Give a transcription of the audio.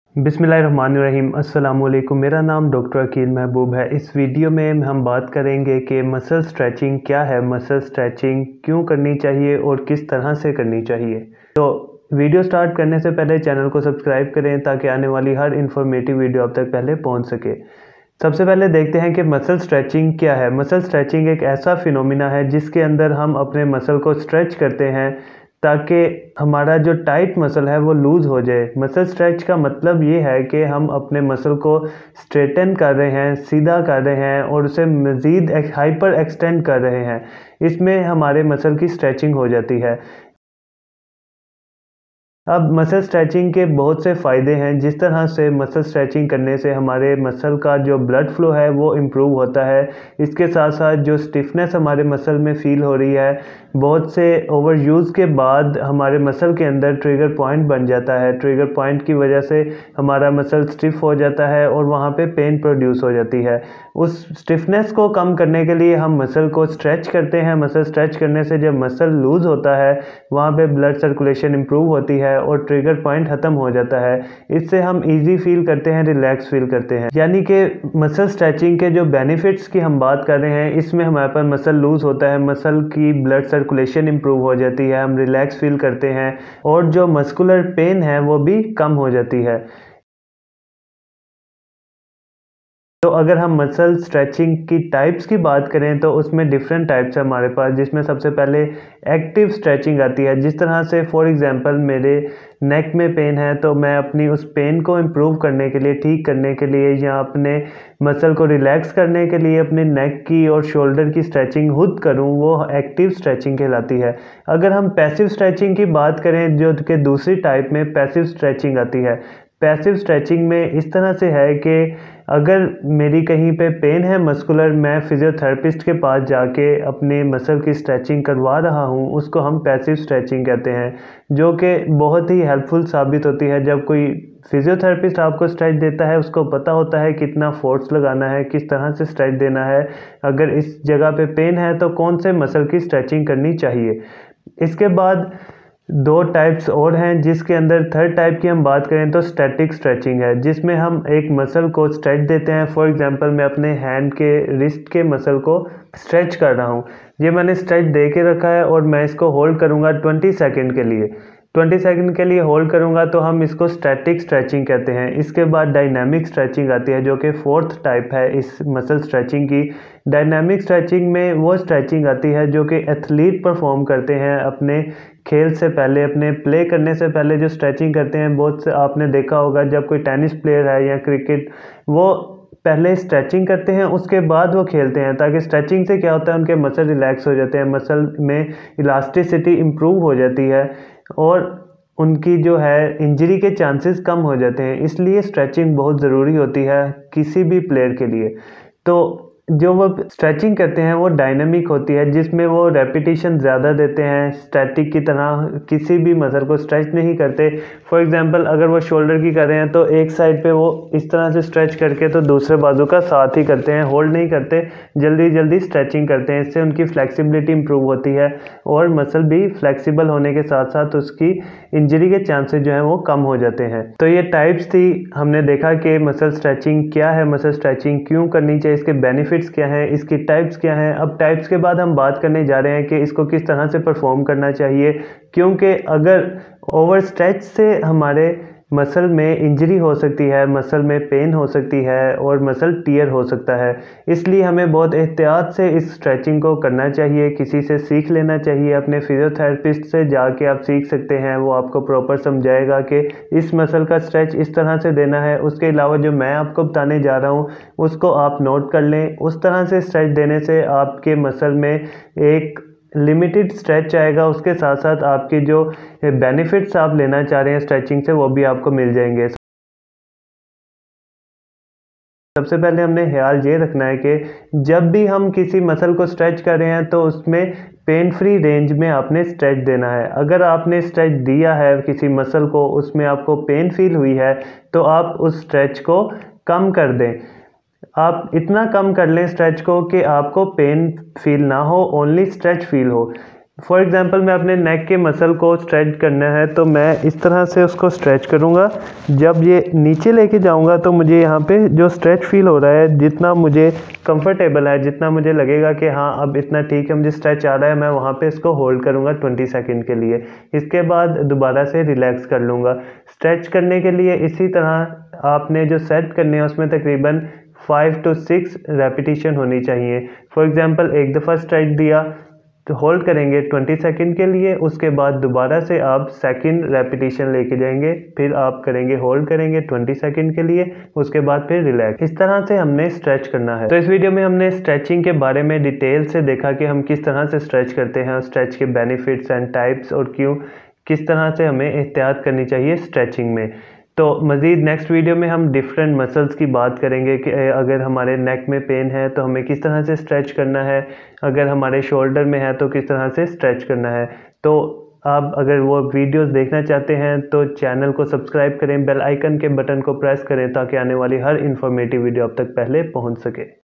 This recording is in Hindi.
बिस्मिल्लाहिर्रहमानिर्रहीम। अस्सलाम वालेकुम। मेरा नाम डॉक्टर अकील महबूब है। इस वीडियो में हम बात करेंगे कि मसल स्ट्रेचिंग क्या है, मसल स्ट्रेचिंग क्यों करनी चाहिए और किस तरह से करनी चाहिए। तो वीडियो स्टार्ट करने से पहले चैनल को सब्सक्राइब करें ताकि आने वाली हर इन्फॉर्मेटिव वीडियो आप तक पहले पहुंच सके। सबसे पहले देखते हैं कि मसल स्ट्रेचिंग क्या है। मसल स्ट्रेचिंग एक ऐसा फिनोमिना है जिसके अंदर हम अपने मसल को स्ट्रेच करते हैं ताकि हमारा जो टाइट मसल है वो लूज़ हो जाए। मसल स्ट्रेच का मतलब ये है कि हम अपने मसल को स्ट्रेटन कर रहे हैं, सीधा कर रहे हैं और उसे मज़ीद हाइपर एक्सटेंड कर रहे हैं। इसमें हमारे मसल की स्ट्रेचिंग हो जाती है। अब मसल स्ट्रेचिंग के बहुत से फ़ायदे हैं। जिस तरह से मसल स्ट्रेचिंग करने से हमारे मसल का जो ब्लड फ्लो है वो इम्प्रूव होता है। इसके साथ साथ जो स्टिफनेस हमारे मसल में फ़ील हो रही है, बहुत से ओवर यूज़ के बाद हमारे मसल के अंदर ट्रिगर पॉइंट बन जाता है। ट्रिगर पॉइंट की वजह से हमारा मसल स्टिफ हो जाता है और वहाँ पे पेन प्रोड्यूस हो जाती है। उस स्टिफनेस को कम करने के लिए हम मसल को स्ट्रेच करते हैं। मसल स्ट्रेच करने से जब मसल लूज़ होता है वहाँ पे ब्लड सर्कुलेशन इम्प्रूव होती है और ट्रिगर पॉइंट ख़त्म हो जाता है। इससे हम इजी फील करते हैं, रिलैक्स फील करते हैं। यानी कि मसल स्ट्रेचिंग के जो बेनिफिट्स की हम बात कर रहे हैं, इसमें हमारे पास मसल लूज़ होता है, मसल की ब्लड सर्कुलेशन इम्प्रूव हो जाती है, हम रिलैक्स फील करते हैं और जो मस्कुलर पेन है वो भी कम हो जाती है। तो अगर हम मसल स्ट्रेचिंग की टाइप्स की बात करें तो उसमें डिफरेंट टाइप्स है हमारे पास, जिसमें सबसे पहले एक्टिव स्ट्रेचिंग आती है। जिस तरह से फॉर एग्जांपल मेरे नेक में पेन है तो मैं अपनी उस पेन को इम्प्रूव करने के लिए, ठीक करने के लिए या अपने मसल को रिलैक्स करने के लिए अपने नेक की और शोल्डर की स्ट्रेचिंग खुद करूं, वो एक्टिव स्ट्रेचिंग कहलाती है। अगर हम पैसिव स्ट्रेचिंग की बात करें जो कि दूसरी टाइप में पैसिव स्ट्रेचिंग आती है। पैसिव स्ट्रेचिंग में इस तरह से है कि अगर मेरी कहीं पे पेन है मस्कुलर, मैं फिजियोथेरेपिस्ट के पास जाके अपने मसल की स्ट्रेचिंग करवा रहा हूँ, उसको हम पैसिव स्ट्रेचिंग कहते हैं, जो कि बहुत ही हेल्पफुल साबित होती है। जब कोई फिजियोथेरेपिस्ट आपको स्ट्रेच देता है, उसको पता होता है कितना फोर्स लगाना है, किस तरह से स्ट्रेच देना है, अगर इस जगह पे पेन है तो कौन से मसल की स्ट्रेचिंग करनी चाहिए। इसके बाद दो टाइप्स और हैं, जिसके अंदर थर्ड टाइप की हम बात करें तो स्टैटिक स्ट्रेचिंग है, जिसमें हम एक मसल को स्ट्रेच देते हैं। फॉर एग्जांपल मैं अपने हैंड के रिस्ट के मसल को स्ट्रेच कर रहा हूँ। ये मैंने स्ट्रेच दे के रखा है और मैं इसको होल्ड करूँगा 20 सेकंड के लिए। 20 सेकंड के लिए होल्ड करूँगा तो हम इसको स्टैटिक स्ट्रेचिंग कहते हैं। इसके बाद डायनामिक स्ट्रेचिंग आती है जो कि फोर्थ टाइप है इस मसल स्ट्रेचिंग की। डायनामिक स्ट्रेचिंग में वो स्ट्रेचिंग आती है जो कि एथलीट परफॉर्म करते हैं अपने खेल से पहले, अपने प्ले करने से पहले जो स्ट्रेचिंग करते हैं। बहुत से आपने देखा होगा जब कोई टेनिस प्लेयर है या क्रिकेट, वो पहले स्ट्रेचिंग करते हैं उसके बाद वो खेलते हैं, ताकि स्ट्रेचिंग से क्या होता है उनके मसल रिलैक्स हो जाते हैं, मसल में इलास्टिसिटी इम्प्रूव हो जाती है और उनकी जो है इंजरी के चांसेस कम हो जाते हैं। इसलिए स्ट्रेचिंग बहुत ज़रूरी होती है किसी भी प्लेयर के लिए। तो जो वो स्ट्रेचिंग करते हैं वो डायनामिक होती है, जिसमें वो रेपिटेशन ज़्यादा देते हैं। स्टैटिक की तरह किसी भी मसल को स्ट्रेच नहीं करते। फॉर एग्जांपल अगर वो शोल्डर की कर रहे हैं तो एक साइड पे वो इस तरह से स्ट्रेच करके तो दूसरे बाजू का साथ ही करते हैं, होल्ड नहीं करते, जल्दी जल्दी स्ट्रेचिंग करते हैं। इससे उनकी फ्लेक्सिबिलिटी इंप्रूव होती है और मसल भी फ्लेक्सिबल होने के साथ साथ उसकी इंजरी के चांसेस जो हैं वो कम हो जाते हैं। तो ये टाइप्स थी। हमने देखा कि मसल स्ट्रेचिंग क्या है, मसल स्ट्रेचिंग क्यों करनी चाहिए, इसके बेनिफिट्स क्या हैं, इसकी टाइप्स क्या हैं। अब टाइप्स के बाद हम बात करने जा रहे हैं कि इसको किस तरह से परफॉर्म करना चाहिए, क्योंकि अगर ओवर स्ट्रेच से हमारे मसल में इंजरी हो सकती है, मसल में पेन हो सकती है और मसल टियर हो सकता है। इसलिए हमें बहुत एहतियात से इस स्ट्रेचिंग को करना चाहिए। किसी से सीख लेना चाहिए, अपने फिजियोथेरेपिस्ट से जाके आप सीख सकते हैं, वो आपको प्रॉपर समझाएगा कि इस मसल का स्ट्रेच इस तरह से देना है। उसके अलावा जो मैं आपको बताने जा रहा हूँ उसको आप नोट कर लें। उस तरह से स्ट्रेच देने से आपके मसल में एक लिमिटेड स्ट्रेच आएगा, उसके साथ साथ आपके जो बेनिफिट्स आप लेना चाह रहे हैं स्ट्रेचिंग से वो भी आपको मिल जाएंगे। सबसे पहले हमने ख्याल ये रखना है कि जब भी हम किसी मसल को स्ट्रेच कर रहे हैं तो उसमें पेन फ्री रेंज में आपने स्ट्रेच देना है। अगर आपने स्ट्रेच दिया है किसी मसल को, उसमें आपको पेन फील हुई है, तो आप उस स्ट्रेच को कम कर दें। आप इतना कम कर लें स्ट्रेच को कि आपको पेन फील ना हो, ओनली स्ट्रेच फील हो। फॉर एग्ज़ाम्पल मैं अपने नेक के मसल को स्ट्रेच करना है तो मैं इस तरह से उसको स्ट्रेच करूँगा। जब ये नीचे लेके जाऊँगा तो मुझे यहाँ पे जो स्ट्रेच फील हो रहा है, जितना मुझे कंफर्टेबल है, जितना मुझे लगेगा कि हाँ अब इतना ठीक है, मुझे स्ट्रेच आ रहा है, मैं वहाँ पे इसको होल्ड करूँगा 20 सेकंड के लिए। इसके बाद दोबारा से रिलैक्स कर लूँगा। स्ट्रेच करने के लिए इसी तरह आपने जो सेट करने हैं उसमें तकरीबन 5 to 6 रेपिटेशन होनी चाहिए। फॉर एग्ज़ाम्पल एक दफ़ा स्ट्रेच दिया तो होल्ड करेंगे 20 सेकंड के लिए, उसके बाद दोबारा से आप सेकंड रेपिटेशन लेके जाएंगे, फिर आप करेंगे होल्ड करेंगे 20 सेकंड के लिए, उसके बाद फिर रिलैक्स। इस तरह से हमने स्ट्रेच करना है। तो इस वीडियो में हमने स्ट्रेचिंग के बारे में डिटेल से देखा कि हम किस तरह से स्ट्रेच करते हैं, स्ट्रेच के बेनिफिट्स एंड टाइप्स, और क्यों किस तरह से हमें एहतियात करनी चाहिए स्ट्रेचिंग में। तो मज़ीद नेक्स्ट वीडियो में हम डिफरेंट मसल्स की बात करेंगे कि अगर हमारे नेक में पेन है तो हमें किस तरह से स्ट्रेच करना है, अगर हमारे शोल्डर में है तो किस तरह से स्ट्रेच करना है। तो आप अगर वो वीडियोस देखना चाहते हैं तो चैनल को सब्सक्राइब करें, बेल आइकन के बटन को प्रेस करें ताकि आने वाली हर इंफॉर्मेटिव वीडियो आप तक पहले पहुंच सके।